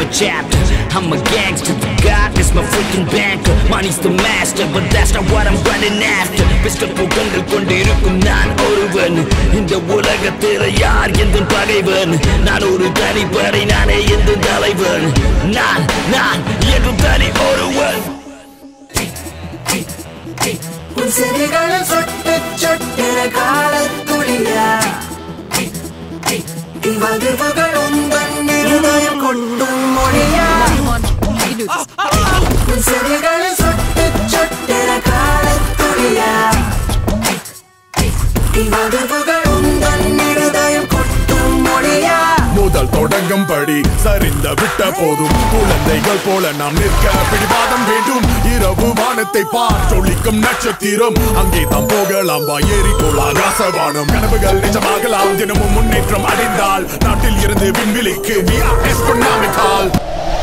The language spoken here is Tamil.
chapter. I'm a gangster, God is my freaking banker. Money's the master, but that's not what I'm running after. Pistol புகழ்ந்து கொண்டிருக்கும் நான் ஒருவன். இந்த உலகத்தில் யார் எந்த பகைவன்? நான் ஒரு தனிப்படை, நானே எந்த தலைவன். நான் என்றும் தனி ஒருவன். உன் செடிகளில் சொட்டு சொட்டின காலத்துளியா இவ்வதிர்வுகள் உந்தன் இருதயம் கொட்டும் மொழியா உன் செடிகளில் சொட்டு சொட்டின காலத்துளியா இவ்வதிர்வுகள் உந்தன் இருதயம் கொட்டும் மொழியா முதல் தொடங்கும்படி சரிந்த விட்ட போதும் குழந்தைகள் போல நாம் நிற்க பிடிவாதம் வேண்டும். இரவு வானத்தை பார் சொல்லிக்கும் நட்சத்திரம் அங்கே தான் போகலாம் வா ஏறிக்கோள் ஆகாசவானம். கனவுகள் நிஜமாகலாம் தினமும் முன்னேற்றம் அடைந்தால் நாட்டில் இருந்து விண்வெளிக்கு we are astronomical.